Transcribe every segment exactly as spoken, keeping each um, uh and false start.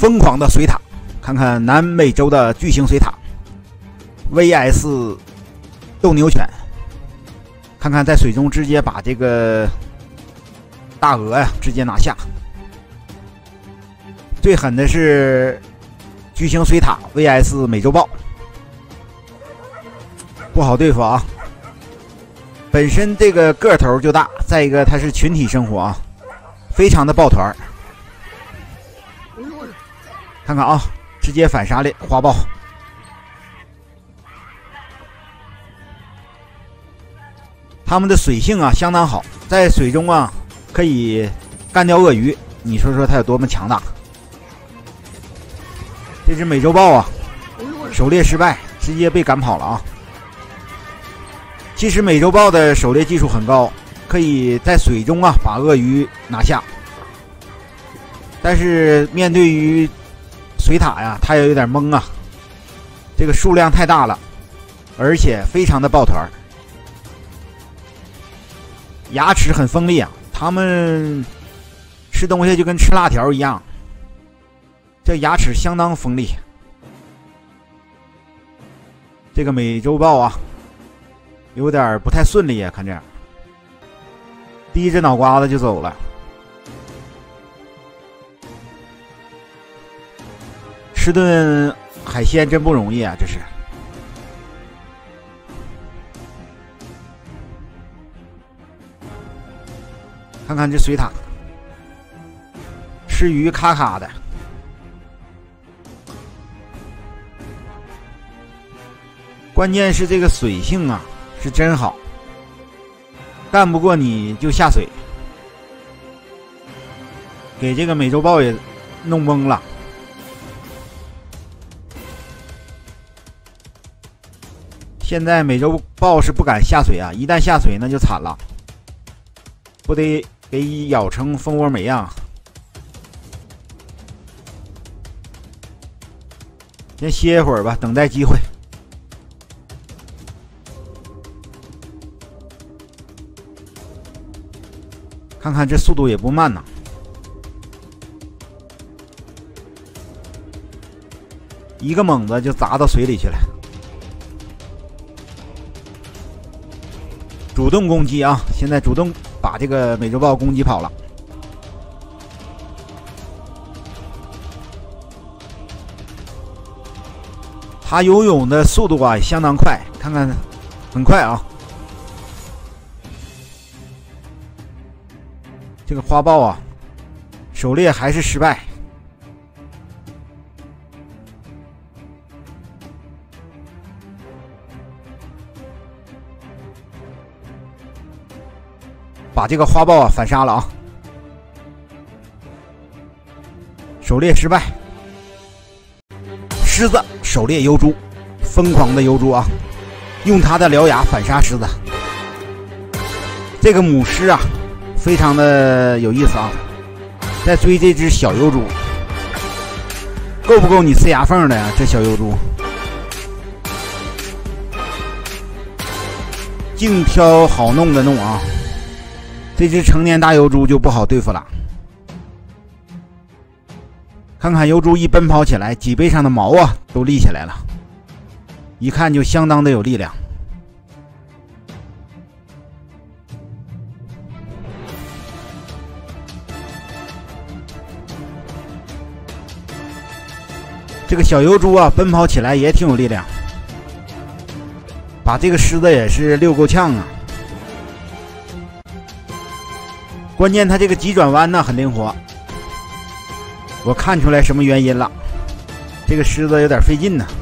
疯狂的水獭，看看南美洲的巨型水獭 V S 斗牛犬，看看在水中直接把这个大鹅呀直接拿下。最狠的是巨型水獭 V S 美洲豹，不好对付啊！本身这个个头就大，再一个它是群体生活啊，非常的抱团。看看啊，直接反杀的花豹。它们的水性啊相当好，在水中啊可以干掉鳄鱼，你说说它有多么强大？这只美洲豹啊，狩猎失败，直接被赶跑了啊！其实美洲豹的狩猎技术很高，可以在水中啊把鳄鱼拿下，但是面对于水獭呀，它也有点懵啊，这个数量太大了，而且非常的抱团，牙齿很锋利啊，它们吃东西就跟吃辣条一样，这牙齿相当锋利。这个美洲豹啊，有点不太顺利呀，看这样，低着脑瓜子就走了。吃顿海鲜真不容易啊，这是。看看这水獭，吃鱼咔咔的。关键是这个水性啊，是真好，干不过你就下水，给这个美洲豹也弄懵了。现在美洲豹是不敢下水啊，一旦下水那就惨了，不得给咬成蜂窝煤样。先歇一会儿吧，等待机会。看看这速度也不慢呐，一个猛子就砸到水里去了。主动攻击啊！现在主动把这个美洲豹攻击跑了。它游泳的速度啊相当快，看看，很快啊！这个花豹啊，狩猎还是失败。把这个花豹啊反杀了啊！狩猎失败。狮子狩猎疣猪，疯狂的疣猪啊，用它的獠牙反杀狮子。这个母狮啊，非常的有意思啊，在追这只小疣猪，够不够你呲牙缝的呀？这小疣猪，净挑好弄的弄啊！这只成年大疣猪就不好对付了。看看疣猪一奔跑起来，脊背上的毛啊都立起来了，一看就相当的有力量。这个小疣猪啊，奔跑起来也挺有力量，把这个狮子也是溜够呛啊。关键它这个急转弯呢很灵活，我看出来什么原因了，这个狮子有点费劲呢。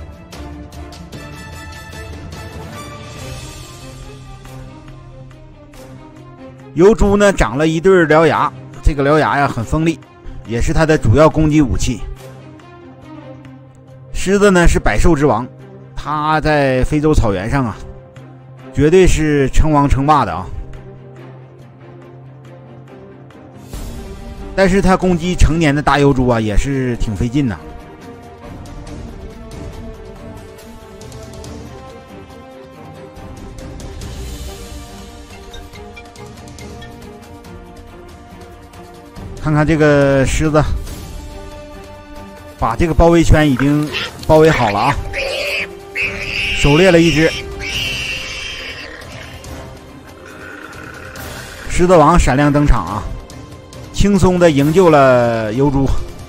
疣猪呢长了一对獠牙，这个獠牙呀很锋利，也是它的主要攻击武器。狮子呢是百兽之王，它在非洲草原上啊，绝对是称王称霸的啊。但是它攻击成年的大疣猪啊，也是挺费劲的。看看这个狮子， 把这个包围圈已经包围好了啊，狩猎了一只。狮子王闪亮登场啊，轻松的营救了疣猪。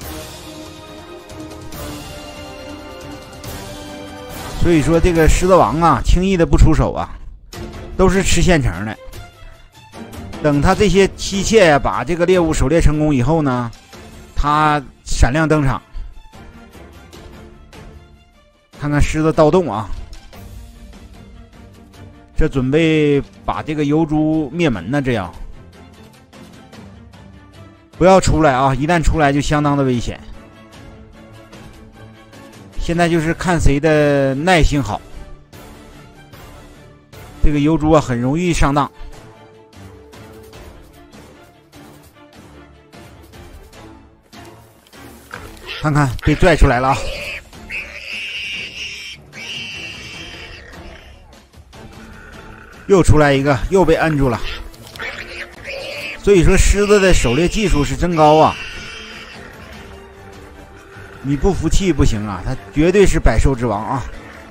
所以说这个狮子王啊，轻易的不出手啊，都是吃现成的。等他这些妻妾呀、啊、把这个猎物狩猎成功以后呢，他闪亮登场。看看狮子盗洞啊，这准备把这个疣猪灭门呢，这样不要出来啊！一旦出来就相当的危险。现在就是看谁的耐性好。这个疣猪啊，很容易上当。看看被拽出来了啊！又出来一个，又被摁住了。所以说，狮子的狩猎技术是真高啊！你不服气不行啊，它绝对是百兽之王啊！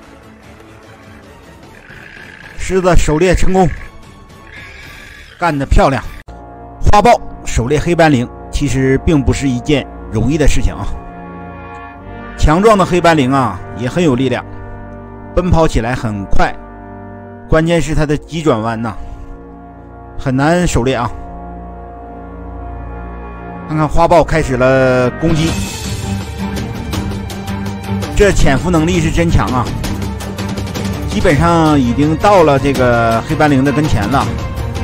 狮子狩猎成功，干得漂亮！花豹狩猎黑斑羚其实并不是一件容易的事情啊。强壮的黑斑羚啊，也很有力量，奔跑起来很快，关键是它的急转弯呐、啊，很难狩猎啊。看看花豹开始了攻击。这潜伏能力是真强啊！基本上已经到了这个黑斑羚的跟前了。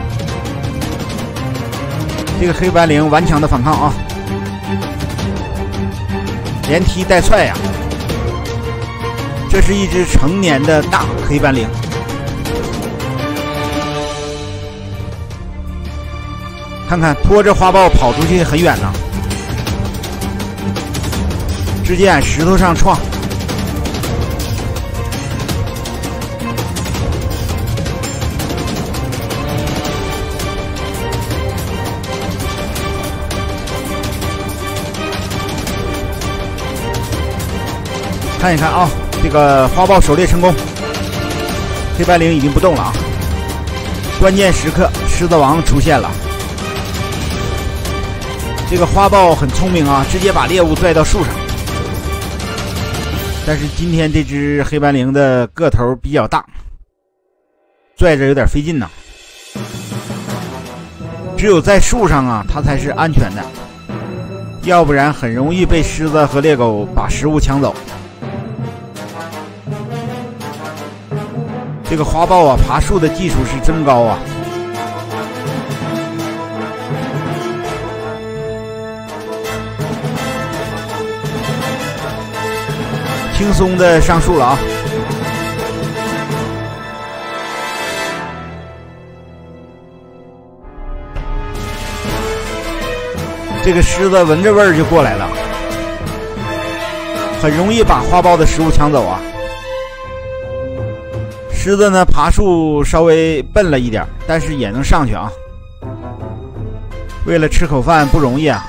这个黑斑羚顽强的反抗啊，连踢带踹呀！这是一只成年的大黑斑羚。看看拖着花豹跑出去很远呢，直接按石头上撞。看一看啊，这个花豹狩猎成功，黑斑羚已经不动了啊。关键时刻，狮子王出现了。这个花豹很聪明啊，直接把猎物拽到树上。但是今天这只黑斑羚的个头比较大，拽着有点费劲呢。只有在树上啊，它才是安全的，要不然很容易被狮子和猎狗把食物抢走。这个花豹啊，爬树的技术是真高啊！轻松的上树了啊！这个狮子闻着味儿就过来了，很容易把花豹的食物抢走啊！狮子呢，爬树稍微笨了一点，但是也能上去啊。为了吃口饭不容易啊。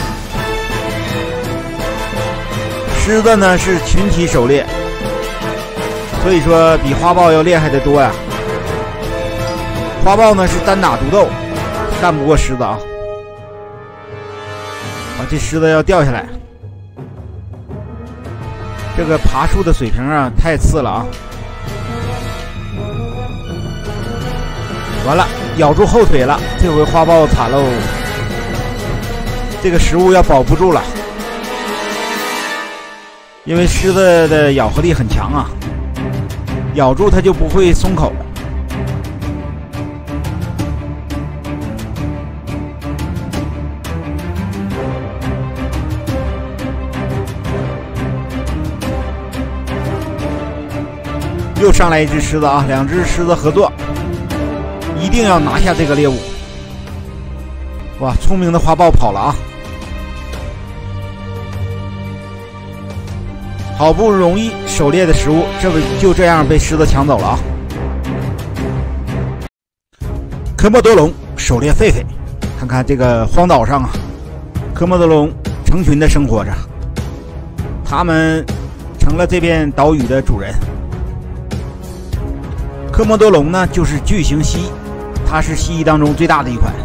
狮子呢是群体狩猎，所以说比花豹要厉害得多呀。花豹呢是单打独斗，干不过狮子啊。啊，这狮子要掉下来，这个爬树的水平啊太次了啊。完了，咬住后腿了，这回花豹惨喽，这个食物要保不住了，因为狮子的咬合力很强啊，咬住它就不会松口。又上来一只狮子啊，两只狮子合作。一定要拿下这个猎物！哇，聪明的花豹跑了啊！好不容易狩猎的食物，这不就这样被狮子抢走了啊！科莫多龙狩猎狒狒，看看这个荒岛上啊，科莫多龙成群的生活着， 他们成了这片岛屿的主人。科莫多龙呢，就是巨型蜥蜴，它是蜥蜴当中最大的一款。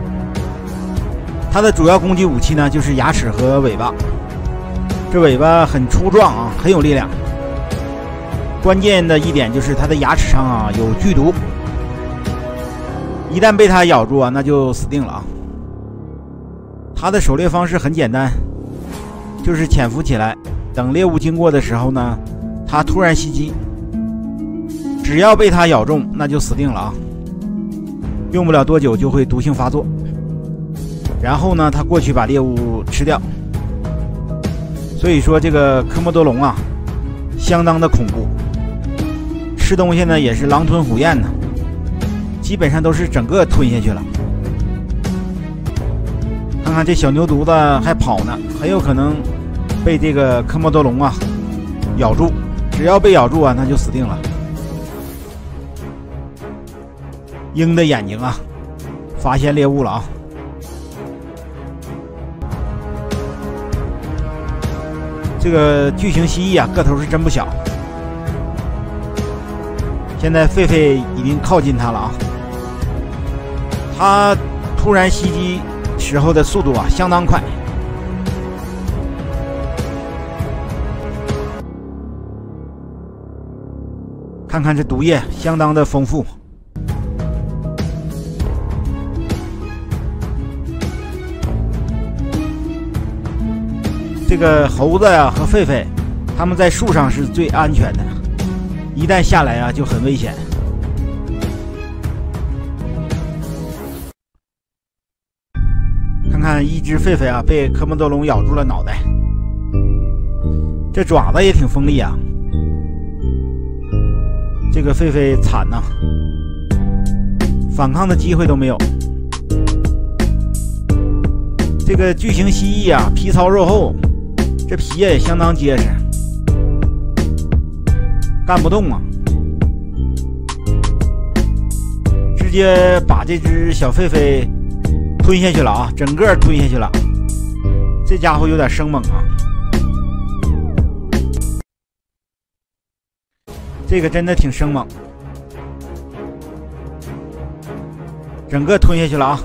它的主要攻击武器呢，就是牙齿和尾巴。这尾巴很粗壮啊，很有力量。关键的一点就是它的牙齿上啊有剧毒，一旦被它咬住啊，那就死定了啊。它的狩猎方式很简单，就是潜伏起来，等猎物经过的时候呢，它突然袭击，只要被它咬中，那就死定了啊。用不了多久就会毒性发作，然后呢，它过去把猎物吃掉。所以说这个科莫多龙啊，相当的恐怖，吃东西呢也是狼吞虎咽呢，基本上都是整个吞下去了。看看这小牛犊子还跑呢，很有可能被这个科莫多龙啊咬住，只要被咬住啊，那就死定了。鹰的眼睛啊，发现猎物了啊！这个巨型蜥蜴啊，个头是真不小。现在狒狒已经靠近它了啊！它突然袭击时候的速度啊，相当快。看看这毒液，相当的丰富。这个猴子呀、啊、和狒狒，它们在树上是最安全的，一旦下来啊就很危险。看看一只狒狒啊被科莫多龙咬住了脑袋，这爪子也挺锋利啊。这个狒狒惨呐、啊，反抗的机会都没有。这个巨型蜥蜴啊，皮糙肉厚。这皮也相当结实，干不动啊！直接把这只小狒狒吞下去了啊，整个吞下去了。这家伙有点生猛啊！这个真的挺生猛，整个吞下去了啊！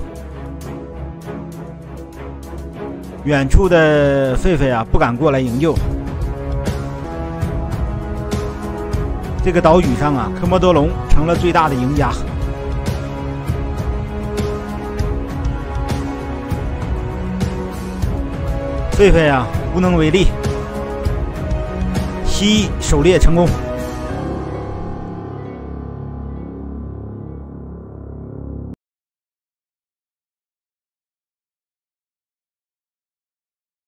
远处的狒狒啊，不敢过来营救。这个岛屿上啊，科莫多龙成了最大的赢家。狒狒啊，无能为力。蜥蜴狩猎成功。